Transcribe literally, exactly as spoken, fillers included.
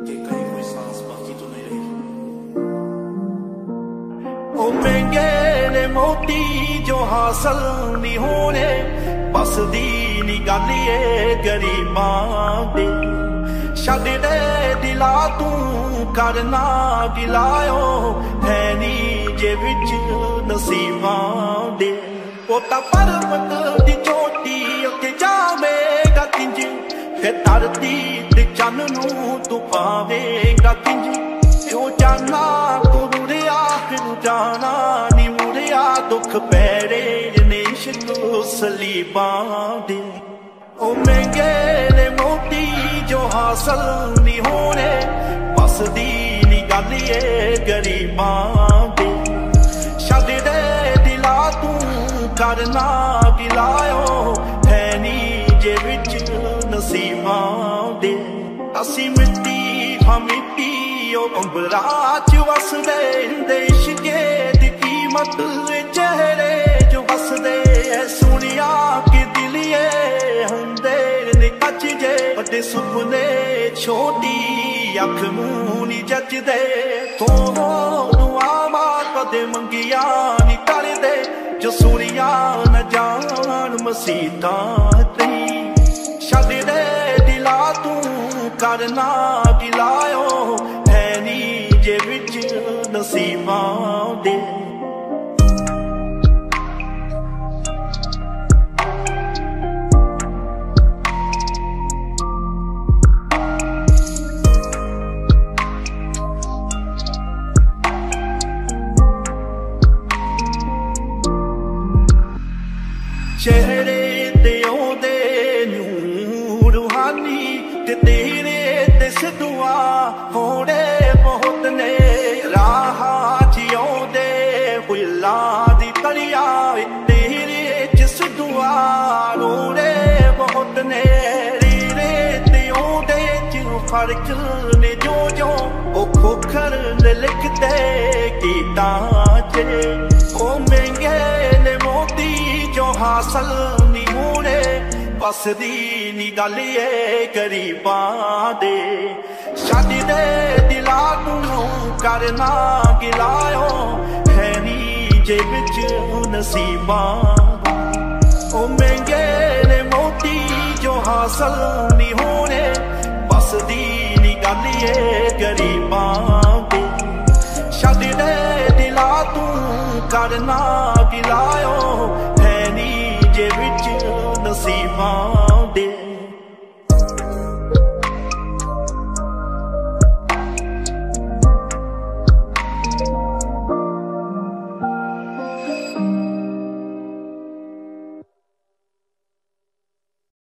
कि कहीं कोई सांस बाकी तो नहीं रही। ओ महंगे ने मोती जो हासिल नहीं होने, बस दी नी गल ये गरीबां दे। छड्ड दे दिला तू करना गिलायो, है नी जे विच नसीबां दे। ओ तां पर्वत दी चोटी उत्ते जावेगा किंज, फिर धरती ते चन्न नूं तू पावेगा किंज। क्यों जाना तू रुड़िया फिर जाना नी मुड़िया, दुख पैरे ने इश्क सलीबां दे। ओ महंगे ने मोती जो हासिल नहीं होने, बस दी नी गल ये गरीबां दे। छड्ड दे दिला तू करना गिलायो, है नी जे विच नसीबां दे। असी मिट्टी हां मिट्टी ओ अंबरा च वसदे, इश्के दी कीमत चेहरे जो हसदे। सुनिया कि दिलिए हुंदे ने कच जे, बड़े सुपने छोटी अख मूंह नी जचदे। तो दुआवा कदे मंगिया नी करदे, जो सूरिया न जान मसीतां तई। छड्ड दे दिला तू करना गिलायो, है नी जे विच नसीबां दे। चेहरे ते ओदे नूर रूहानी, ते तेरे ते सिदुआ होने बहुत ने। राह च ओदे फुल्लां दी कलिया, तेरे च सिदुआ रोने बहुत ने। रीरे ते ओदे च फर्क ने जो जो, ओ खोखर ने लिखते गीतां च। ओ महंगे ने मोती जो हासिल नहीं होने, बस दी नी गल ये गरीबां दे। छड्ड दे दिला तू करना गिलायो, है नी जे विच नसीबां। ओ महंगे ने मोती जो हासिल नहीं होने, बस दी नी गल ये गरीबां दे। छड्ड दे दिला तू करना गिलायो, है नी जे विच नसीबां।